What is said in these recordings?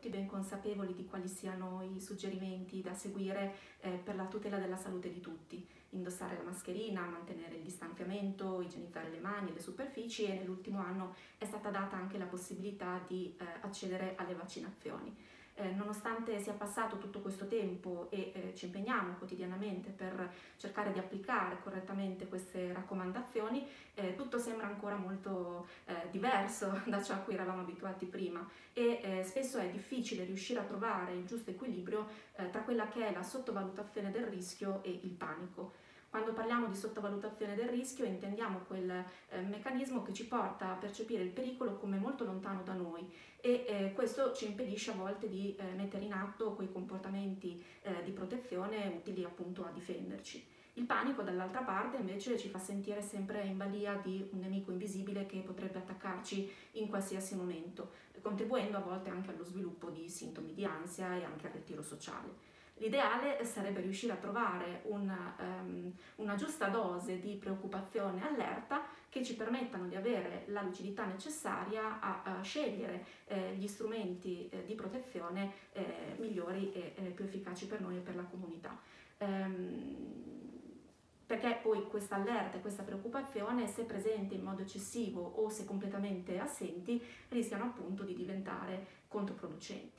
tutti ben consapevoli di quali siano i suggerimenti da seguire per la tutela della salute di tutti. Indossare la mascherina, mantenere il distanziamento, igienizzare le mani e le superfici, e nell'ultimo anno è stata data anche la possibilità di accedere alle vaccinazioni. Nonostante sia passato tutto questo tempo e ci impegniamo quotidianamente per cercare di applicare correttamente queste raccomandazioni, tutto sembra ancora molto diverso da ciò a cui eravamo abituati prima, e spesso è difficile riuscire a trovare il giusto equilibrio tra quella che è la sottovalutazione del rischio e il panico. Quando parliamo di sottovalutazione del rischio intendiamo quel meccanismo che ci porta a percepire il pericolo come molto lontano da noi, e questo ci impedisce a volte di mettere in atto quei comportamenti di protezione utili appunto a difenderci. Il panico, dall'altra parte, invece ci fa sentire sempre in balia di un nemico invisibile che potrebbe attaccarci in qualsiasi momento, contribuendo a volte anche allo sviluppo di sintomi di ansia e anche al ritiro sociale. L'ideale sarebbe riuscire a trovare una giusta dose di preoccupazione e allerta che ci permettano di avere la lucidità necessaria a scegliere gli strumenti di protezione migliori e più efficaci per noi e per la comunità. Perché poi questa allerta e questa preoccupazione, se presenti in modo eccessivo o se completamente assenti, rischiano appunto di diventare controproducenti.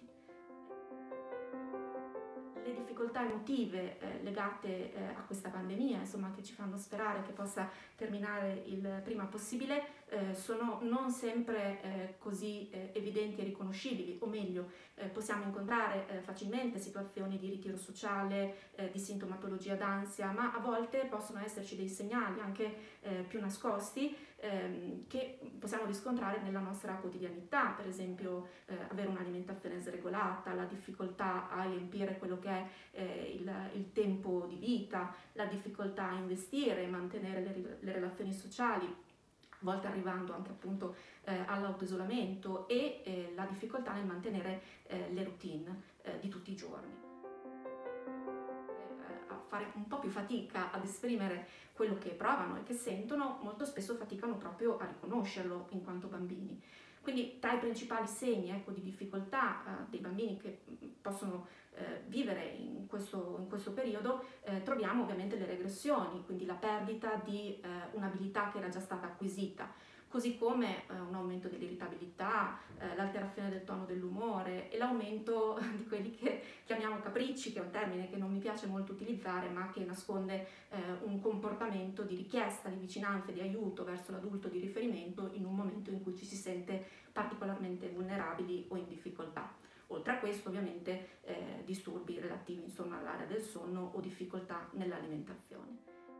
Le difficoltà emotive legate a questa pandemia, insomma, che ci fanno sperare che possa terminare il prima possibile, sono non sempre così evidenti e riconoscibili, o meglio, possiamo incontrare facilmente situazioni di ritiro sociale, di sintomatologia d'ansia, ma a volte possono esserci dei segnali anche più nascosti che possiamo riscontrare nella nostra quotidianità, per esempio avere un'alimentazione sregolata, la difficoltà a riempire quello che è il tempo di vita, la difficoltà a investire e mantenere le relazioni sociali, a volte arrivando anche appunto all'autoisolamento, e la difficoltà nel mantenere le routine di tutti i giorni. A fare un po' più fatica ad esprimere quello che provano e che sentono, molto spesso faticano proprio a riconoscerlo in quanto bambini. Quindi tra i principali segni, ecco, di difficoltà dei bambini che possono vivere in questo periodo troviamo ovviamente le regressioni, quindi la perdita di un'abilità che era già stata acquisita, così come un aumento dell'irritabilità, l'alterazione del tono dell'umore e l'aumento di quelli che chiamiamo capricci, che è un termine che non mi piace molto utilizzare, ma che nasconde un comportamento di richiesta di vicinanza e di aiuto verso l'adulto di riferimento in un momento in cui ci si sente particolarmente vulnerabili o in difficoltà. Oltre a questo, ovviamente, disturbi relativi, insomma, all'area del sonno o difficoltà nell'alimentazione.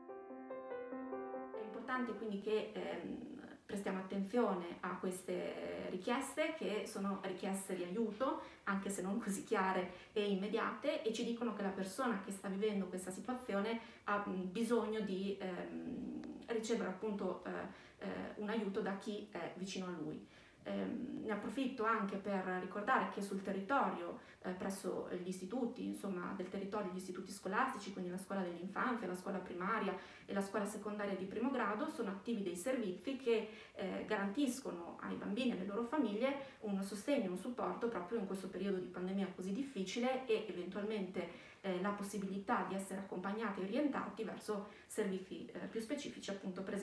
È importante quindi che prestiamo attenzione a queste richieste, che sono richieste di aiuto, anche se non così chiare e immediate, e ci dicono che la persona che sta vivendo questa situazione ha bisogno di ricevere appunto un aiuto da chi è vicino a lui. Ne approfitto anche per ricordare che sul territorio, presso gli istituti, insomma, del territorio, gli istituti scolastici, quindi la scuola dell'infanzia, la scuola primaria e la scuola secondaria di primo grado, sono attivi dei servizi che garantiscono ai bambini e alle loro famiglie un sostegno, un supporto proprio in questo periodo di pandemia così difficile, e eventualmente la possibilità di essere accompagnati e orientati verso servizi più specifici, appunto, per esempio